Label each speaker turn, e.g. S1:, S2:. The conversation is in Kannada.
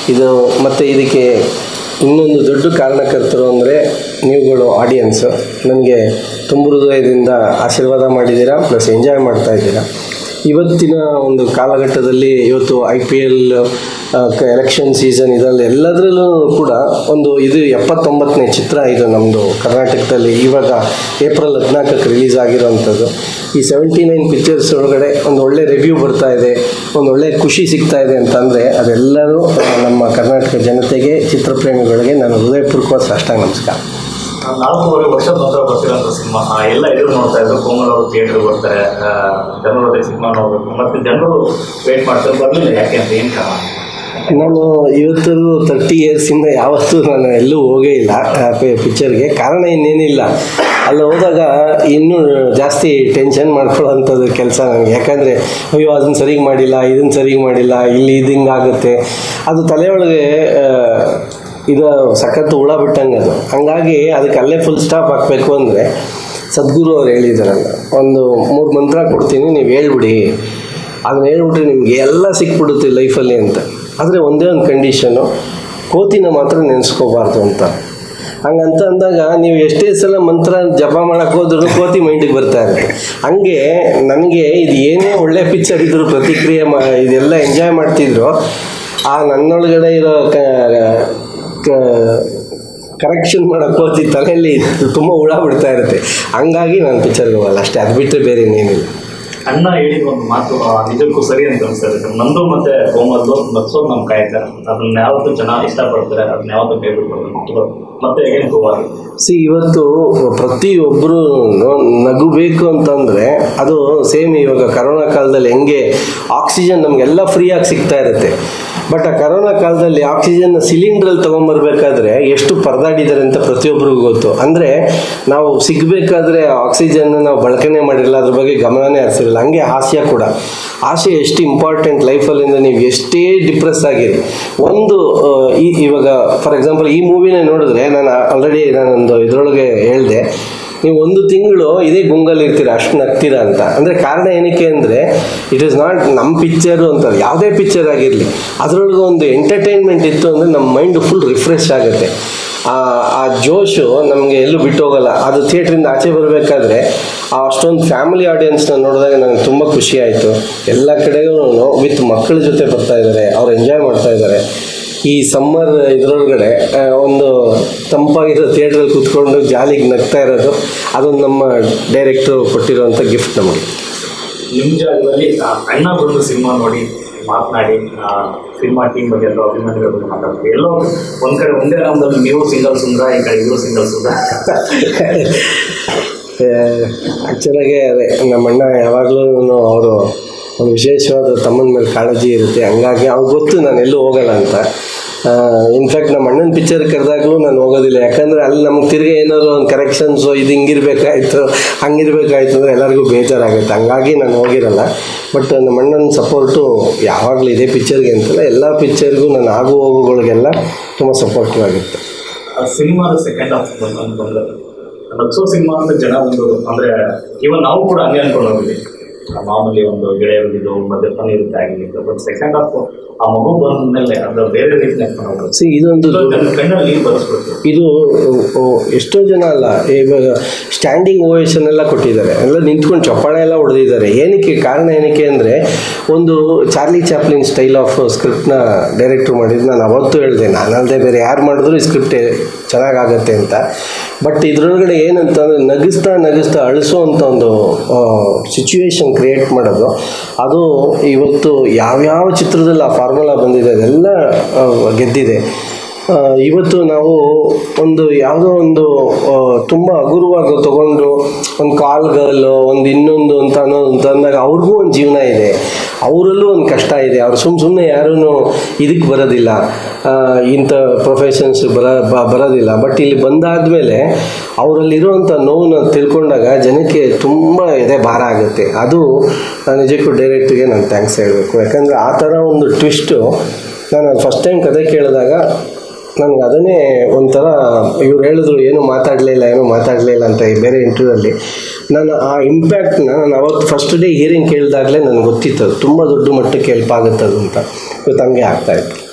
S1: ಇದು ಮತ್ತು ಇದಕ್ಕೆ ಇನ್ನೊಂದು ದೊಡ್ಡ ಕಾರಣಕರ್ತರು ಅಂದರೆ ನೀವುಗಳು ಆಡಿಯನ್ಸು. ನನಗೆ ತುಂಬ ಹೃದಯದಿಂದ ಆಶೀರ್ವಾದ ಮಾಡಿದ್ದೀರಾ, ಪ್ಲಸ್ ಎಂಜಾಯ್ ಮಾಡ್ತಾಯಿದ್ದೀರಾ. ಇವತ್ತಿನ ಒಂದು ಕಾಲಘಟ್ಟದಲ್ಲಿ ಇವತ್ತು IPL ಎಲೆಕ್ಷನ್ ಸೀಸನ್ ಇದರಲ್ಲಿ ಎಲ್ಲದರಲ್ಲೂ ಕೂಡ ಇದು 79ನೇ ಚಿತ್ರ ಇದು ನಮ್ಮದು ಕರ್ನಾಟಕದಲ್ಲಿ. ಇವಾಗ ಏಪ್ರಿಲ್ 14ಕ್ಕೆ ರಿಲೀಸ್ ಆಗಿರೋವಂಥದ್ದು. ಈ 79 ಪಿಕ್ಚರ್ಸ್ ಒಳಗಡೆ ಒಂದು ಒಳ್ಳೆ ರಿವ್ಯೂ ಬರ್ತಾ ಇದೆ, ಒಂದು ಒಳ್ಳೆ ಖುಷಿ ಸಿಗ್ತಾ ಇದೆ ಅಂತಂದರೆ ಅದೆಲ್ಲರೂ ನಮ್ಮ ಕರ್ನಾಟಕ ಜನತೆಗೆ, ಚಿತ್ರಪ್ರೇಮಿಗಳಿಗೆ ನಾನು ಹೃದಯಪೂರ್ವಕ ಸಾಷ್ಟಾಂಗ ನಮಸ್ಕಾರ.
S2: 4.5 ವರ್ಷದ ನಂತರ ಬರ್ತಿರೋಂಥ ಸಿನಿಮಾ ಎಲ್ಲ ಎದುರು ನೋಡ್ತಾ ಇದ್ರು. ಕೋಮಲ್ ಅವರು ಥಿಯೇಟ್ರಿಗೆ ಬರ್ತಾರೆ, ಜನರು ಸಿನಿಮಾ ನೋಡಬೇಕು, ಮತ್ತು ಜನರು ವೇಟ್ ಮಾಡ್ತಾರೆ, ಬರಲಿಲ್ಲ. ಯಾಕೆ ಅಂತ ಏನು ಕಾರಣ?
S1: ನಾನು ಇವತ್ತು 30 ಇಯರ್ಸಿಂದ ಯಾವತ್ತೂ ನಾನು ಎಲ್ಲೂ ಹೋಗೇ ಇಲ್ಲ ಪಿಕ್ಚರ್ಗೆ. ಕಾರಣ ಇನ್ನೇನಿಲ್ಲ, ಅಲ್ಲಿ ಹೋದಾಗ ಇನ್ನೂ ಜಾಸ್ತಿ ಟೆನ್ಷನ್ ಮಾಡ್ಕೊಳ್ಳೋವಂಥದ್ದು ಕೆಲಸ ನನಗೆ. ಯಾಕಂದರೆ ಅಯ್ಯೋ ಅದನ್ನು ಸರಿಗೆ ಮಾಡಿಲ್ಲ, ಇದನ್ನು ಸರಿಗೆ ಮಾಡಿಲ್ಲ, ಇಲ್ಲಿ ಇದು ಹಿಂಗಾಗುತ್ತೆ, ಅದು ತಲೆಯೊಳಗೆ ಇದು ಸಖತ್ತು ಹುಳ ಬಿಟ್ಟಂಗೆ ಅದು. ಹಂಗಾಗಿ ಅದಕ್ಕೆ ಅಲ್ಲೇ ಫುಲ್ ಸ್ಟಾಪ್ ಹಾಕಬೇಕು ಅಂದರೆ ಸದ್ಗುರು ಅವ್ರು ಹೇಳಿದಾರಲ್ಲ, ಒಂದು 3 ಮಂತ್ರ ಕೊಡ್ತೀನಿ, ನೀವು ಹೇಳ್ಬಿಡಿ, ಅದನ್ನ ಹೇಳ್ಬಿಟ್ರೆ ನಿಮಗೆ ಎಲ್ಲ ಸಿಕ್ಬಿಡುತ್ತೆ ಲೈಫಲ್ಲಿ ಅಂತ. ಆದರೆ ಒಂದೇ ಒಂದು ಕಂಡೀಷನ್ನು, ಕೋತಿನ ಮಾತ್ರ ನೆನೆಸ್ಕೋಬಾರ್ದು ಅಂತ. ಹಂಗಂತ ಅಂದಾಗ ನೀವು ಎಷ್ಟೇ ಸಲ ಮಂತ್ರ ಜಪ ಮಾಡೋಕ್ಕೆ ಹೋದ್ರೂ ಕೋತಿ ಮೈಂಡಿಗೆ ಬರ್ತಾ ಇರುತ್ತೆ. ಹಂಗೆ ನನಗೆ ಇದು ಏನೇ ಒಳ್ಳೆ ಪಿಕ್ಚರ್ ಇದ್ದರೂ ಪ್ರತಿಕ್ರಿಯೆ ಇದೆಲ್ಲ ಎಂಜಾಯ್ ಮಾಡ್ತಿದ್ರು, ಆ ನನ್ನೊಳಗಡೆ ಇರೋ ಕರೆಕ್ಷನ್ ಮಾಡೋಕ್ಕೆ ಹೋಗಿ ತಲೆಯಲ್ಲಿ ತುಂಬ ಹುಳ ಬಿಡ್ತಾ ಇರುತ್ತೆ. ಹಂಗಾಗಿ ನಾನು ಪಿಕ್ಚರ್ಗೆ ಹೋಗಲ್ಲ ಅಷ್ಟೇ, ಅದು ಬಿಟ್ಟರೆ ಬೇರೆ ಇನ್ನೇನಿಲ್ಲ.
S2: ಅಣ್ಣ ಹೇಳಿದ ಒಂದು ಮಾತು ನಿಜಕ್ಕೂ ಸರಿ ಅಂತ ಅನಿಸ್ತಾರೆ. ನಂದು ಮತ್ತು ಕೋಮಲ್ದು ನಗ್ಸೋದು ನಮ್ಮ ಕಾಯ್ತಾರೆ, ಅದನ್ನ ಯಾವತ್ತೂ ಜನ ಇಷ್ಟಪಡ್ತಾರೆ, ಅದನ್ನ ಯಾವತ್ತೂ ಕೈ ಬಿಟ್ಕೊಳ್ತಾರೆ. ಮತ್ತೆ ಹೇಗೆ ಗೋವಾರಿ
S1: ಇವತ್ತು ಪ್ರತಿಯೊಬ್ಬರು ನಗಬೇಕು ಅಂತಂದರೆ ಅದು ಸೇಮ್ ಇವಾಗ ಕರೋನಾ ಕಾಲದಲ್ಲಿ ಹೆಂಗೆ ಆಕ್ಸಿಜನ್ ನಮಗೆಲ್ಲ ಫ್ರೀಯಾಗಿ ಸಿಗ್ತಾ ಇರುತ್ತೆ. ಬಟ್ ಆ ಕರೋನಾ ಕಾಲದಲ್ಲಿ ಆಕ್ಸಿಜನ್ನ ಸಿಲಿಂಡ್ರಲ್ಲಿ ತೊಗೊಂಬರ್ಬೇಕಾದ್ರೆ ಎಷ್ಟು ಪರದಾಡಿದ್ದಾರೆ ಅಂತ ಪ್ರತಿಯೊಬ್ಬರಿಗೂ ಗೊತ್ತು. ಅಂದರೆ ನಾವು ಸಿಗಬೇಕಾದ್ರೆ ಆಕ್ಸಿಜನ್ನ ನಾವು ಬಳಕೆನೇ ಮಾಡಿರಲ್ಲ, ಅದ್ರ ಬಗ್ಗೆ ಗಮನನೇ ಹರಿಸಿರಲ್ಲ. ಹಂಗೆ ಹಾಸ್ಯ ಕೂಡ, ಆಸೆ ಎಷ್ಟು ಇಂಪಾರ್ಟೆಂಟ್ ಲೈಫಲ್ಲಿಂದ. ನೀವು ಎಷ್ಟೇ ಡಿಪ್ರೆಸ್ ಆಗಿರಿ, ಇವಾಗ ಫಾರ್ ಎಕ್ಸಾಂಪಲ್ ಈ ಮೂವಿನೇ ನೋಡಿದ್ರೆ, ನಾನು ಆಲ್ರೆಡಿ ನಾನೊಂದು ಇದರೊಳಗೆ ಹೇಳಿದೆ, ನೀವು 1 ತಿಂಗಳು ಇದೇ ಗುಂಗಲ್ಲಿ ಇರ್ತೀರ, ಅಷ್ಟು ನಗ್ತೀರಾ ಅಂತ. ಅಂದರೆ ಕಾರಣ ಏನಕ್ಕೆ ಅಂದರೆ ಇಟ್ ಈಸ್ ನಾಟ್ ನಮ್ಮ ಪಿಕ್ಚರು ಅಂತ, ಯಾವುದೇ ಪಿಕ್ಚರ್ ಆಗಿರಲಿ ಅದರೊಳಗೆ ಒಂದು ಎಂಟರ್ಟೈನ್ಮೆಂಟ್ ಇತ್ತು ಅಂದರೆ ನಮ್ಮ ಮೈಂಡು ಫುಲ್ ರಿಫ್ರೆಶ್ ಆಗುತ್ತೆ. ಆ ಜೋಶು ನಮಗೆ ಎಲ್ಲೂ ಬಿಟ್ಟು ಹೋಗಲ್ಲ. ಅದು ಥಿಯೇಟ್ರಿಂದ ಆಚೆ ಬರಬೇಕಾದ್ರೆ ಅಷ್ಟೊಂದು ಫ್ಯಾಮಿಲಿ ಆಡಿಯನ್ಸ್ನ ನೋಡಿದಾಗ ನನಗೆ ತುಂಬ ಖುಷಿ ಆಯಿತು. ಎಲ್ಲ ಕಡೆಗೂ ವಿತ್ ಮಕ್ಕಳ ಜೊತೆ ಬರ್ತಾ ಇದ್ದಾರೆ, ಅವ್ರು ಎಂಜಾಯ್ ಮಾಡ್ತಾ ಇದ್ದಾರೆ. ಈ ಸಮ್ಮರ್ ಇದರೊಳಗಡೆ ಒಂದು ತಂಪಾಗಿರೋ ಥಿಯೇಟ್ರಲ್ಲಿ ಕೂತ್ಕೊಂಡು ಜಾಲಿಗೆ ನಗ್ತಾ ಇರೋದು, ಅದೊಂದು ನಮ್ಮ ಡೈರೆಕ್ಟ್ರು ಕೊಟ್ಟಿರೋಂಥ ಗಿಫ್ಟ್ ನಮಗೆ.
S2: ನಿಮ್ಮ ಜಾಗದಲ್ಲಿ ಅಣ್ಣ ಬಂದು ಸಿನಿಮಾ ನೋಡಿ ಮಾತನಾಡಿ ಸಿನಿಮಾ ಟೀಮ್ ಬಗ್ಗೆ ಎಲ್ಲೋ ಅಭಿಮಾನಿಗಳ ಬಗ್ಗೆ ಮಾತಾಡ್ತೀವಿ. ಎಲ್ಲೋ ಒಂದು ಕಡೆ ಒಂದೇ ರಾಮದಲ್ಲಿ ನೀವು ಸಿಂಗಲ್ ಸುಂದರ, ಈ ಕಡೆ ಇವರು ಸಿಂಗಲ್ ಸುಂದರ.
S1: ಆ್ಯಕ್ಚುಲಾಗೆ ಅದೇ ನಮ್ಮಣ್ಣ ಯಾವಾಗಲೂ ಅವರು ಒಂದು ವಿಶೇಷವಾದ ತಮ್ಮನ ಮೇಲೆ ಕಾಳಜಿ ಇರುತ್ತೆ. ಹಂಗಾಗಿ ಅವ್ರಿಗೆ ಗೊತ್ತು ನಾನು ಎಲ್ಲೂ ಹೋಗಲ್ಲ ಅಂತ. ಇನ್ಫ್ಯಾಕ್ಟ್ ನಮ್ಮ ಅಣ್ಣನ ಪಿಕ್ಚರ್ ಕರೆದಾಗಲೂ ನಾನು ಹೋಗೋದಿಲ್ಲ. ಯಾಕಂದರೆ ಅಲ್ಲಿ ನಮಗೆ ತಿರುಗಿ ಏನಾದರೂ ಒಂದು ಕರೆಕ್ಷನ್ಸು ಇದು ಹಂಗಿರಬೇಕಾಯ್ತು ಅಂದರೆ ಎಲ್ಲರಿಗೂ ಬೇಜಾರಾಗುತ್ತೆ. ಹಂಗಾಗಿ ನಾನು ಹೋಗಿರಲ್ಲ. ಬಟ್ ನಮ್ಮ ಅಣ್ಣನ ಸಪೋರ್ಟು ಯಾವಾಗಲೂ ಇದೇ ಪಿಕ್ಚರ್ಗೆ ಅಂತಲ್ಲ, ಎಲ್ಲ ಪಿಕ್ಚರ್ಗೂ ನಾನು ಆಗು ಹೋಗುಗಳಿಗೆಲ್ಲ ತುಂಬ ಸಪೋರ್ಟಿವ್ ಆಗುತ್ತೆ.
S2: ಸಿನಿಮಾದ ಸೆಕೆಂಡ್ ಹಾಫ್ ಅಂತಂದ್ರೆ ನಗ್ಸೋ ಸಿನಿಮಾ ಅಂತ ಜನ ಒಂದು ಅಂದರೆ ಇವನ್ ನಾವು ಕೂಡ ಹಂಗೆ ಅನ್ಕೊಂಡು ಹೋಗಿದ್ವಿ. ಮಾಮೂಲಿ ಒಂದು ಗೆಳೆಯರಿದ್ದು ಮದ್ಯಪಾನ ಇರುತ್ತೆ ಆಗಿತ್ತು. ಬಟ್ ಸೆಕೆಂಡ್ ಹಾಫ್ ಆ ಮಗು ಬಂದ ಮೇಲೆ ಅದು ಬೇರೆ ರೀತಿ
S1: ಇದೊಂದು
S2: ಕಣ್ಣಲ್ಲಿ ಬರೆಸ್ಬೇಕು.
S1: ಇದು ಎಷ್ಟೋ ಜನ ಅಲ್ಲ, ಇವಾಗ ಸ್ಟ್ಯಾಂಡಿಂಗ್ ಓವೇಷನ್ ಎಲ್ಲ ಕೊಟ್ಟಿದ್ದಾರೆ, ಎಲ್ಲ ನಿಂತ್ಕೊಂಡು ಚಪ್ಪಾಳೆ ಎಲ್ಲ ಹೊಡೆದಿದ್ದಾರೆ. ಏನಕ್ಕೆ ಕಾರಣ ಏನಕ್ಕೆ ಅಂದರೆ ಒಂದು ಚಾರ್ಲಿ ಚಾಪ್ಲಿನ್ ಸ್ಟೈಲ್ ಆಫ್ ಸ್ಕ್ರಿಪ್ಟ್ನ ಡೈರೆಕ್ಟ್ರು ಮಾಡಿದ್ದು. ನಾನು ಅವತ್ತು ಹೇಳಿದೆ, ನಾನಲ್ಲದೆ ಬೇರೆ ಯಾರು ಮಾಡಿದ್ರು ಈ ಸ್ಕ್ರಿಪ್ಟ್ ಚೆನ್ನಾಗಾಗತ್ತೆ ಅಂತ. ಬಟ್ ಇದರೊಳಗಡೆ ಏನಂತಂದರೆ ನಗಿಸ್ತಾ ಅಳಿಸೋ ಅಂಥ ಒಂದು ಸಿಚುವೇಶನ್ ಕ್ರಿಯೇಟ್ ಮಾಡೋದು, ಅದು ಇವತ್ತು ಯಾವ್ಯಾವ ಚಿತ್ರದಲ್ಲಿ ಆ ಫಾರ್ಮುಲಾ ಬಂದಿದೆ ಅದೆಲ್ಲ ಗೆದ್ದಿದೆ. ಇವತ್ತು ನಾವು ಯಾವುದೋ ಒಂದು ತುಂಬ ಹಗುರವಾಗಿ ತೊಗೊಂಡು ಒಂದು ಕಾಲ್ ಗರ್ಲು ಒಂದು ಇನ್ನೊಂದು ಅಂತ ಅಂದಾಗ ಅವ್ರಿಗೂ ಒಂದು ಜೀವನ ಇದೆ, ಅವರಲ್ಲೂ ಒಂದು ಕಷ್ಟ ಇದೆ. ಅವ್ರು ಸುಮ್ಮನೆ ಯಾರೂ ಇದಕ್ಕೆ ಬರೋದಿಲ್ಲ, ಇಂಥ ಪ್ರೊಫೆಷನ್ಸ್ ಬರೋದಿಲ್ಲ. ಬಟ್ ಇಲ್ಲಿ ಬಂದಾದಮೇಲೆ ಅವರಲ್ಲಿರುವಂಥ ನೋವನ್ನ ತಿಳ್ಕೊಂಡಾಗ ಜನಕ್ಕೆ ತುಂಬ ಎದೆ ಭಾರ ಆಗುತ್ತೆ. ಅದು ನಿಜಕ್ಕೂ ಡೈರೆಕ್ಟ್ರಿಗೆ ನಾನು ಥ್ಯಾಂಕ್ಸ್ ಹೇಳಬೇಕು. ಯಾಕಂದರೆ ಆ ಥರ ಒಂದು ಟ್ವಿಸ್ಟು ನಾನು ಫಸ್ಟ್ ಟೈಮ್ ಕತೆ ಕೇಳಿದಾಗ ನನಗೆ ಅದನ್ನೇ ಒಂಥರ ಇವ್ರು ಹೇಳಿದ್ರು ಏನೂ ಮಾತಾಡಲಿಲ್ಲ ಅಂತ ಬೇರೆ ಇಂಟರ್ವ್ಯೂಲ್ಲಿ. ನಾನು ಆ ಇಂಪ್ಯಾಕ್ಟ್ನ ನಾನು ಅವತ್ತು ಫಸ್ಟ್ ಡೇ ಹಿಯರಿಂಗ್ ಕೇಳಿದಾಗಲೇ ನನಗೆ ಗೊತ್ತಿತ್ತು ತುಂಬ ದೊಡ್ಡ ಮಟ್ಟಕ್ಕೆ ಹೆಲ್ಪ್ ಆಗುತ್ತದು ಅಂತ. ಇವತ್ತು ಹಂಗೆ ಆಗ್ತಾಯಿತ್ತು.